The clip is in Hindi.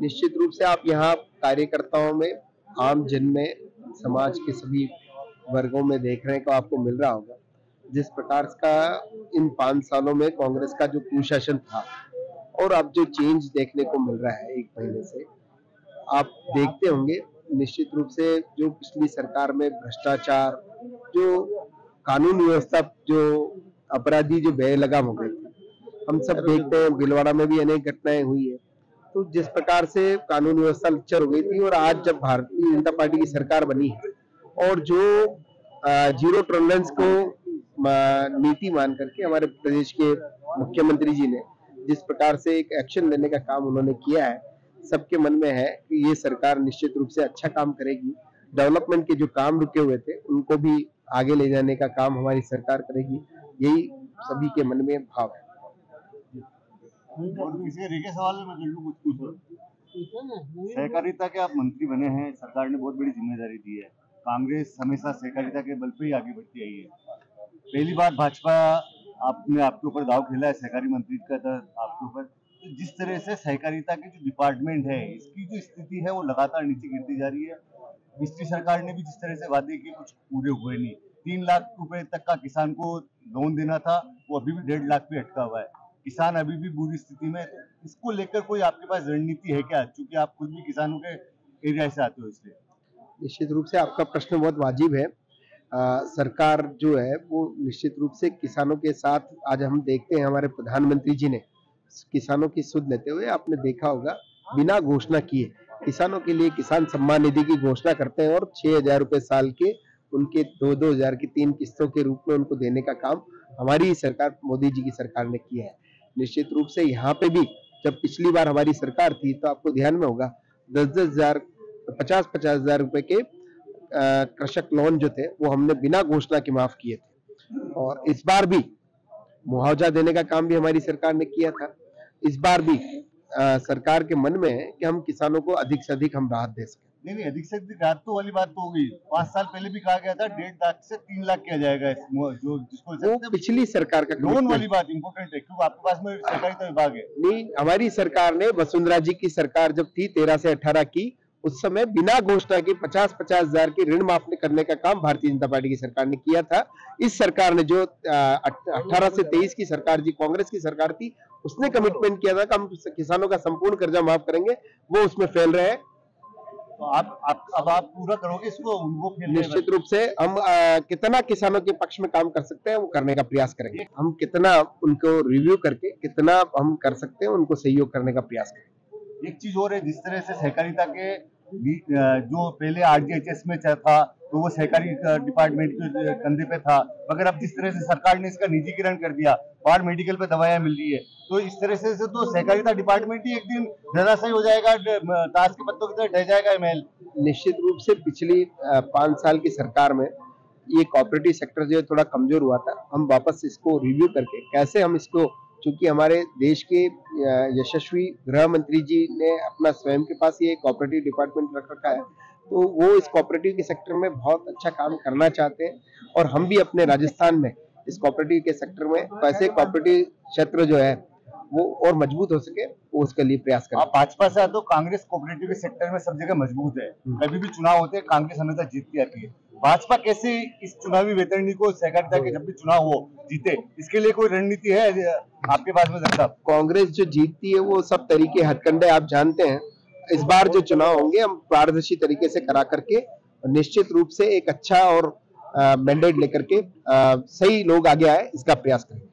निश्चित रूप से आप यहाँ कार्यकर्ताओं में, आम जन में, समाज के सभी वर्गों में देख रहे हैं को आपको मिल रहा होगा जिस प्रकार का इन 5 सालों में कांग्रेस का जो कुशासन था और अब जो चेंज देखने को मिल रहा है 1 महीने से, आप देखते होंगे निश्चित रूप से जो पिछली सरकार में भ्रष्टाचार, जो कानून व्यवस्था, जो अपराधी जो बेलगाम हो गए थे, हम सब देखते हैं भीलवाड़ा में भी अनेक घटनाएं हुई है। तो जिस प्रकार से कानून व्यवस्था लच्चर हो गई थी और आज जब भारतीय जनता पार्टी की सरकार बनी है और जो जीरो टॉलरेंस को नीति मान करके हमारे प्रदेश के मुख्यमंत्री जी ने जिस प्रकार से एक एक्शन लेने का काम उन्होंने किया है, सबके मन में है कि ये सरकार निश्चित रूप से अच्छा काम करेगी। डेवलपमेंट के जो काम रुके हुए थे उनको भी आगे ले जाने का काम हमारी सरकार करेगी, यही सभी के मन में भाव है। और किसी रेखे सवाल में मैं कुछ पूछ सहकारिता के आप मंत्री बने हैं, सरकार ने बहुत बड़ी जिम्मेदारी दी है। कांग्रेस हमेशा सहकारिता के बल पे ही आगे बढ़ती आई है। पहली बार भाजपा आपने आपके ऊपर दाव खेला है सहकारी मंत्री का आपके ऊपर। तो जिस तरह से सहकारिता की जो डिपार्टमेंट है, इसकी जो स्थिति है वो लगातार नीचे गिरती जा रही है। पिछली सरकार ने भी जिस तरह से वादे किए कुछ पूरे हुए नहीं। 3 लाख रुपए तक का किसान को लोन देना था, वो अभी भी 1.5 लाख पे अटका हुआ है। किसान अभी भी बुरी स्थिति में। तो इसको लेकर कोई आपके पास रणनीति है क्या, क्योंकि आप खुद भी किसानों के एरिया से आते हो? इसलिए निश्चित रूप से आपका प्रश्न बहुत वाजिब है। सरकार जो है वो निश्चित रूप से किसानों के साथ, आज हम देखते हैं हमारे प्रधानमंत्री जी ने किसानों की सुध लेते हुए, आपने देखा होगा बिना घोषणा किए किसानों के लिए किसान सम्मान निधि की घोषणा करते हैं और 6,000 रुपए साल के उनके 2-2 हजार की 3 किस्तों के रूप में उनको देने का काम हमारी सरकार, मोदी जी की सरकार ने किया है। निश्चित रूप से यहाँ पे भी जब पिछली बार हमारी सरकार थी तो आपको ध्यान में होगा 10-10 हजार, 50-50 हजार रुपए के कृषक लोन जो थे वो हमने बिना घोषणा के माफ किए थे। और इस बार भी मुआवजा देने का काम भी हमारी सरकार ने किया था। इस बार भी सरकार के मन में है कि हम किसानों को अधिक से अधिक हम राहत दे सकें। नहीं, अधिक से अधिक राहत तो वाली बात तो होगी। 5 साल पहले भी कहा गया था 1.5 लाख से 3 लाख किया जाएगा, जो जिसको वो पिछली सरकार का लोन वाली बात इंपोर्टेंट है, क्योंकि आपके पास में सहकारिता विभाग है। नहीं, हमारी सरकार ने, वसुंधरा जी की सरकार जब थी 13 से 18 की, उस समय बिना घोषणा के 50-50 हजार के ऋण माफ करने का काम भारतीय जनता पार्टी की सरकार ने किया था। इस सरकार ने जो 18 से 23 की सरकार जी, कांग्रेस की सरकार थी, उसने कमिटमेंट किया था कि हम किसानों का संपूर्ण कर्जा माफ करेंगे, वो उसमें फेल रहे हैं। तो अब आप पूरा करोगे इसको? वो निश्चित रूप से हम कितना किसानों के पक्ष में काम कर सकते हैं वो करने का प्रयास करेंगे। हम कितना उनको रिव्यू करके कितना हम कर सकते हैं उनको सहयोग करने का प्रयास करेंगे। एक चीज और है, जिस तरह से सहकारिता के जो पहले आरडीएचएस में था तो वो सहकारी डिपार्टमेंट के कंधे पे था, मगर अब जिस तरह से सरकार ने इसका निजीकरण कर दिया, बाहर मेडिकल पे दवाइयां मिल रही है, तो इस तरह से तो सहकारिता डिपार्टमेंट ही एक दिन धराशायी हो जाएगा, ताश के पत्तों की तरह ढह जाएगा महल। निश्चित रूप से पिछली 5 साल की सरकार में ये कोऑपरेटिव सेक्टर जो है थोड़ा कमजोर हुआ था। हम वापस इसको रिव्यू करके कैसे हम इसको, चूंकि हमारे देश के यशस्वी गृह मंत्री जी ने अपना स्वयं के पास ये कोऑपरेटिव डिपार्टमेंट रख रखा है, तो वो इस कोऑपरेटिव के सेक्टर में बहुत अच्छा काम करना चाहते हैं और हम भी अपने राजस्थान में इस कोऑपरेटिव के सेक्टर में कैसे कोऑपरेटिव क्षेत्र जो है वो और मजबूत हो सके, वो उसके लिए प्रयास करें। आप भाजपा से तो कांग्रेस कोऑपरेटिव के सेक्टर में सब जगह मजबूत है। कभी भी चुनाव होते हैं कांग्रेस हमेशा जीतती आती है। भाजपा कैसे इस चुनावी वेतरणी को, सहकारिता के जब भी चुनाव हो, जीते, इसके लिए कोई रणनीति है आपके पास में? साहब, कांग्रेस जो जीतती है वो सब तरीके हथकंडे आप जानते हैं। इस बार जो चुनाव होंगे हम पारदर्शी तरीके से करा करके निश्चित रूप से एक अच्छा और मैंडेट लेकर के सही लोग आगे आए इसका प्रयास करें।